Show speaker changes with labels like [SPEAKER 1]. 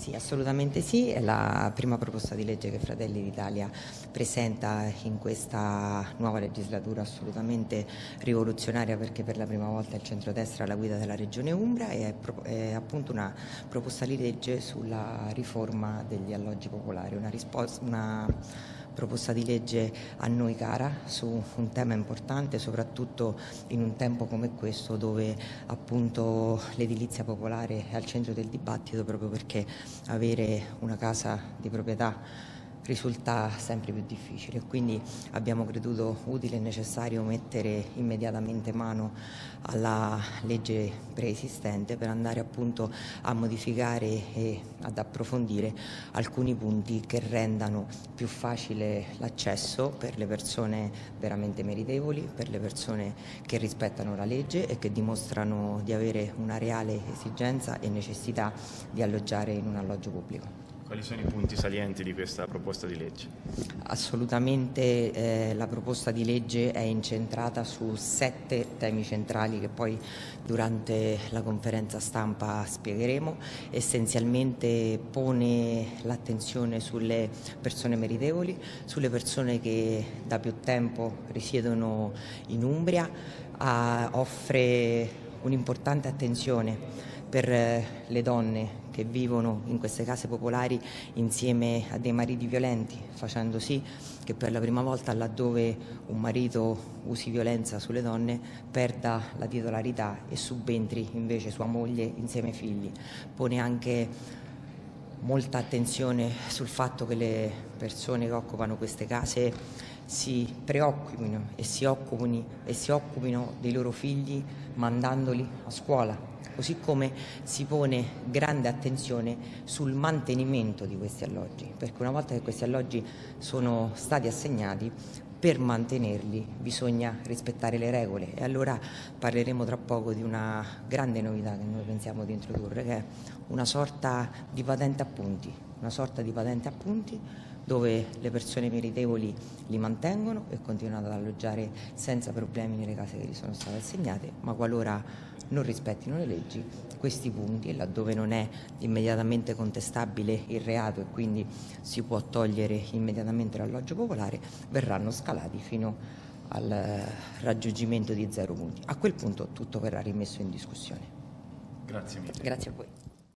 [SPEAKER 1] Sì, assolutamente sì, è la prima proposta di legge che Fratelli d'Italia presenta in questa nuova legislatura, assolutamente rivoluzionaria, perché per la prima volta il centrodestra è alla guida della Regione Umbria e è appunto una proposta di legge sulla riforma degli alloggi popolari, una proposta di legge a noi cara su un tema importante, soprattutto in un tempo come questo dove appunto l'edilizia popolare è al centro del dibattito, proprio perché avere una casa di proprietà risulta sempre più difficile. Quindi abbiamo creduto utile e necessario mettere immediatamente mano alla legge preesistente per andare appunto a modificare e ad approfondire alcuni punti che rendano più facile l'accesso per le persone veramente meritevoli, per le persone che rispettano la legge e che dimostrano di avere una reale esigenza e necessità di alloggiare in un alloggio pubblico.
[SPEAKER 2] Quali sono i punti salienti di questa proposta di legge?
[SPEAKER 1] Assolutamente la proposta di legge è incentrata su 7 temi centrali che poi durante la conferenza stampa spiegheremo. Essenzialmente pone l'attenzione sulle persone meritevoli, sulle persone che da più tempo risiedono in Umbria, offre un'importante attenzione per le donne che vivono in queste case popolari insieme a dei mariti violenti, facendo sì che per la prima volta, laddove un marito usi violenza sulle donne, perda la titolarità e subentri invece sua moglie insieme ai figli. Pone anche molta attenzione sul fatto che le persone che occupano queste case si preoccupino e si occupino dei loro figli mandandoli a scuola, così come si pone grande attenzione sul mantenimento di questi alloggi, perché una volta che questi alloggi sono stati assegnati, per mantenerli bisogna rispettare le regole. E allora parleremo tra poco di una grande novità che noi pensiamo di introdurre, che è una sorta di patente a punti, dove le persone meritevoli li mantengono e continuano ad alloggiare senza problemi nelle case che gli sono state assegnate, ma qualora non rispettino le leggi, questi punti, laddove non è immediatamente contestabile il reato e quindi si può togliere immediatamente l'alloggio popolare, verranno scalati fino al raggiungimento di 0 punti. A quel punto tutto verrà rimesso in discussione.
[SPEAKER 2] Grazie mille.
[SPEAKER 1] Grazie a voi.